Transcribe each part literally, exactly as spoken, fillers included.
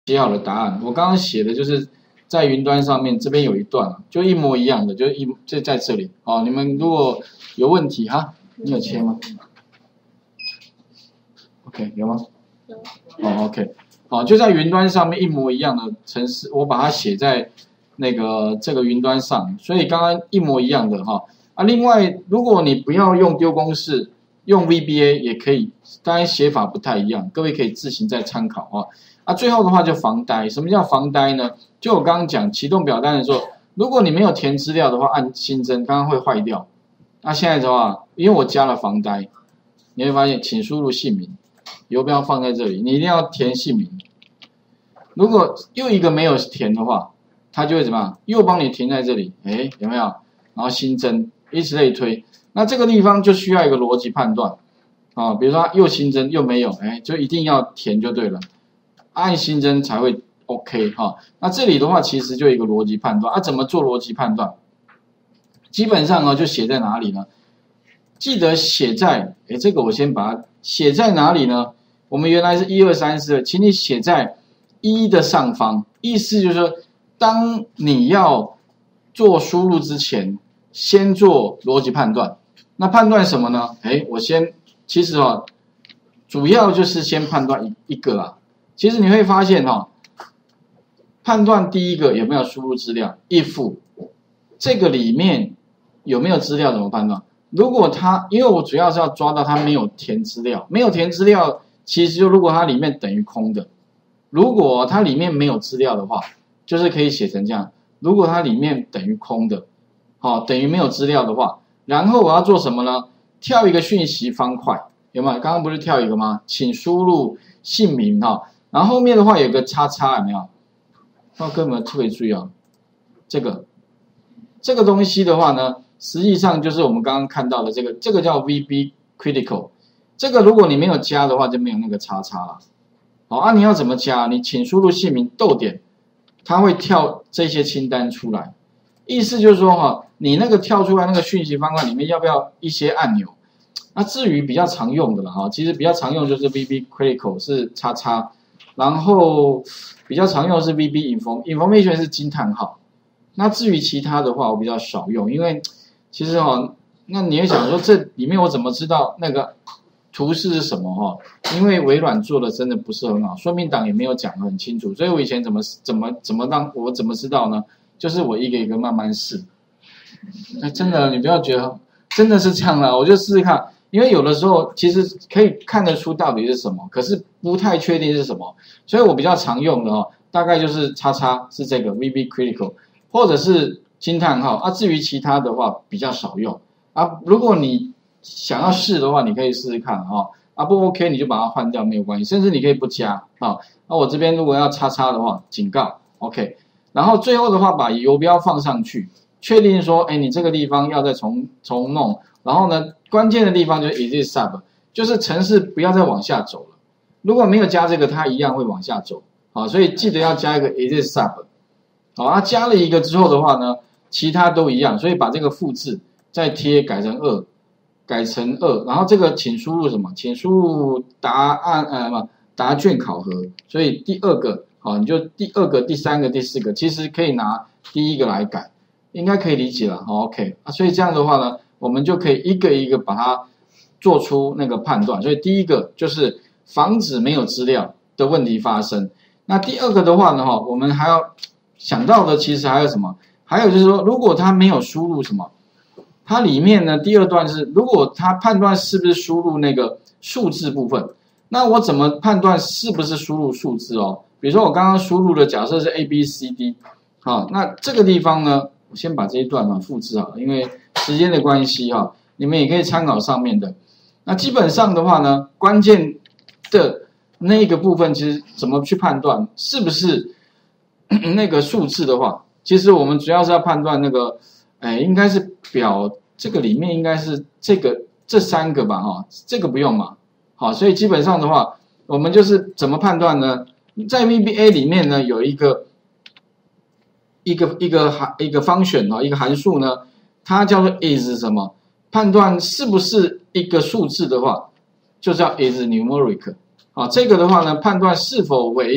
写好了答案，我刚刚写的就是在云端上面这边有一段，就一模一样的，就一就在这里。好，你们如果有问题哈，你有切吗 ？OK， 有吗？有。哦 ，OK， 好，就在云端上面一模一样的程式，我把它写在那个这个云端上，所以刚刚一模一样的哈。啊，另外，如果你不要用丢公式，用 V B A 也可以，当然写法不太一样，各位可以自行再参考啊。啊，最后的话就防呆，什么叫防呆呢？就我刚刚讲启动表单的时候，如果你没有填资料的话，按新增，刚刚会坏掉。那现在的话，因为我加了防呆，你会发现，请输入姓名，游标放在这里，你一定要填姓名。如果又一个没有填的话，它就会怎么样？又帮你停在这里，哎，有没有？然后新增，以此类推。那这个地方就需要一个逻辑判断啊，比如说又新增又没有，哎，就一定要填就对了。按新增才会 OK 哈，那这里的话其实就一个逻辑判断啊，怎么做逻辑判断？基本上呢就写在哪里呢？记得写在，哎，这个我先把它写在哪里呢？我们原来是一二三四，请你写在一的上方，意思就是说，当你要做输入之前，先做逻辑判断。那判断什么呢？哎，我先，其实哦，主要就是先判断一一个啦。其实你会发现哈、哦，判断第一个有没有输入资料 ，if 这个里面有没有资料怎么判断？如果它，因为我主要是要抓到它没有填资料，没有填资料，其实就如果它里面等于空的，如果它里面没有资料的话，就是可以写成这样：如果它里面等于空的，好、哦，等于没有资料的话，然后我要做什么呢？跳一个讯息方块，有没有？刚刚不是跳一个吗？请输入姓名哈。哦，然后后面的话有个叉叉，有没有？那各位有没有特别注意啊？这个这个东西的话呢，实际上就是我们刚刚看到的这个，这个叫 V B Critical。这个如果你没有加的话，就没有那个叉叉了。好啊，你要怎么加？你请输入姓名逗点，它会跳这些清单出来。意思就是说哈，你那个跳出来那个讯息方块里面要不要一些按钮？那至于比较常用的了哈，其实比较常用就是 V B Critical 是叉叉。然后比较常用的是 V B Inform Information 是惊叹号，那至于其他的话我比较少用，因为其实哦，那你会想说这里面我怎么知道那个图示是什么哈？因为微软做的真的不是很好，说明档也没有讲得很清楚，所以我以前怎么怎么怎么让我怎么知道呢？就是我一个一个慢慢试。那真的你不要觉得真的是这样啦，我就试试看。因为有的时候其实可以看得出到底是什么，可是不太确定是什么，所以我比较常用的哦，大概就是叉叉是这个 V B Critical， 或者是惊叹号啊。至于其他的话比较少用啊。如果你想要试的话，你可以试试看哈、哦、啊，不 OK 你就把它换掉没有关系，甚至你可以不加啊。那我这边如果要叉叉的话，警告 OK， 然后最后的话把游标放上去，确定说，哎，你这个地方要再重重弄。然后呢，关键的地方就是 is it sub， 就是程式不要再往下走了。如果没有加这个，它一样会往下走。好，所以记得要加一个 is it sub。好，啊，加了一个之后的话呢，其他都一样，所以把这个复制再贴改成二，改成二，然后这个请输入什么？请输入答案呃什么答卷考核。所以第二个，好，你就第二个、第三个、第四个，其实可以拿第一个来改，应该可以理解了。好 ，OK 啊，所以这样的话呢，我们就可以一个一个把它做出那个判断。所以第一个就是防止没有资料的问题发生。那第二个的话呢，哈，我们还要想到的其实还有什么？还有就是说，如果它没有输入什么，它里面呢第二段是，如果它判断是不是输入那个数字部分，那我怎么判断是不是输入数字哦？比如说我刚刚输入的假设是 A B C D， 好，那这个地方呢，我先把这一段啊复制好了，因为时间的关系哈，你们也可以参考上面的。那基本上的话呢，关键的那个部分，其实怎么去判断是不是那个数字的话，其实我们主要是要判断那个，哎，应该是表这个里面应该是这个这三个吧哈，这个不用嘛。好，所以基本上的话，我们就是怎么判断呢？在 V B A 里面呢，有一个一个一个函一个function一个函数呢。它叫做 is 什么？判断是不是一个数字的话，就叫 is numeric。好，这个的话呢，判断是否为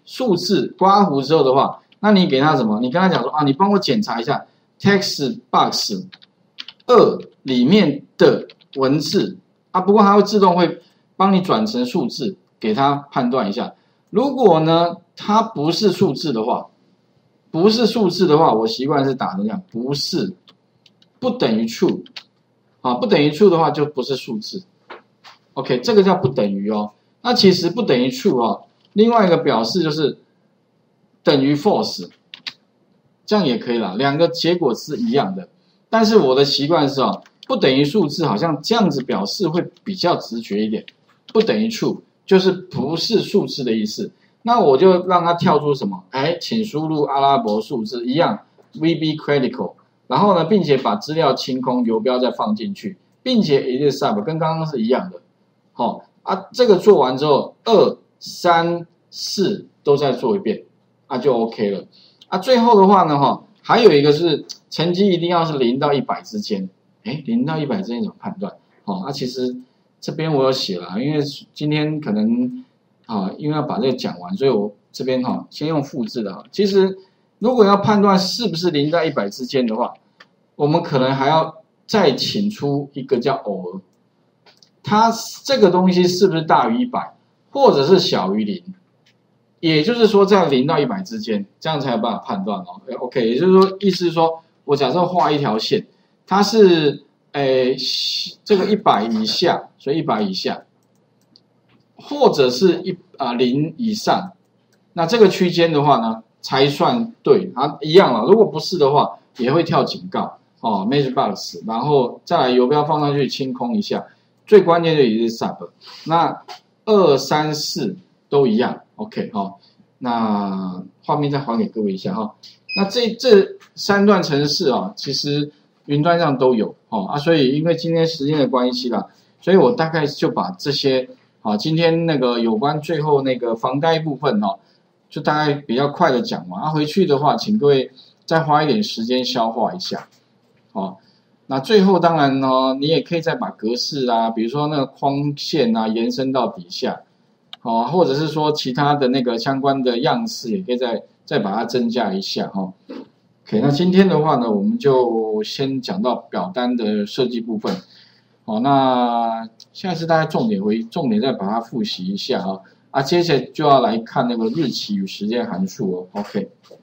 数字刮胡之后的话，那你给他什么？你跟他讲说啊，你帮我检查一下 text box 二里面的文字啊，不过它会自动会帮你转成数字，给他判断一下。如果呢，它不是数字的话，不是数字的话，我习惯是打成这样，不是，不等于 true， 啊，不等于 true 的话就不是数字。OK， 这个叫不等于哦。那其实不等于 true 哦，另外一个表示就是等于 false， 这样也可以啦，两个结果是一样的。但是我的习惯是哦，不等于数字好像这样子表示会比较直觉一点，不等于 true 就是不是数字的意思。那我就让它跳出什么？哎，请输入阿拉伯数字一样 ，V B critical， 然后呢，并且把资料清空，游标再放进去，并且 it is sub 跟刚刚是一样的。好、哦、啊，这个做完之后，二、三、四都再做一遍，啊就 OK 了。啊，最后的话呢，哈，还有一个是成绩一定要是零到一百之间。哎，零到一百之间怎么判断？好、哦，啊，其实这边我有写了，因为今天可能。啊，因为要把这个讲完，所以我这边哈、哦、先用复制的哈。其实如果要判断是不是零到一百之间的话，我们可能还要再请出一个叫偶尔，它这个东西是不是大于一百，或者是小于零？也就是说在零到一百之间，这样才有办法判断哦。OK， 也就是说，意思是说我假设画一条线，它是诶这个一百以下，所以一百以下。或者是一啊零以上，那这个区间的话呢，才算对啊，一样了。如果不是的话，也会跳警告哦 ，match box， 然后再来游标放上去清空一下。最关键的也是 sub， 那二三四都一样 ，OK 哈、哦。那画面再还给各位一下哈、哦。那这这三段程式啊，其实云端上都有哦啊，所以因为今天时间的关系啦，所以我大概就把这些。好，今天那个有关最后那个防呆部分哦，就大概比较快的讲完。啊，回去的话，请各位再花一点时间消化一下。哦，那最后当然呢，你也可以再把格式啊，比如说那个框线啊，延伸到底下，哦，或者是说其他的那个相关的样式，也可以再再把它增加一下哈、哦。OK， 那今天的话呢，我们就先讲到表单的设计部分。好，那下一次大家重点回重点再把它复习一下啊，啊，接着就要来看那个日期与时间函数哦 ，OK。